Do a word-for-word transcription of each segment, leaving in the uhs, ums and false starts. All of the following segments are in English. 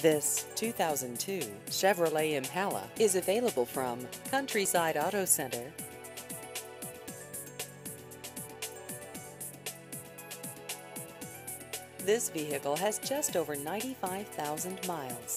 This two thousand two Chevrolet Impala is available from Countryside Auto Center. This vehicle has just over ninety-five thousand miles.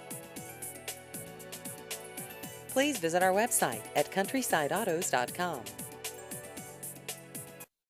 Please visit our website at countryside autos dot com.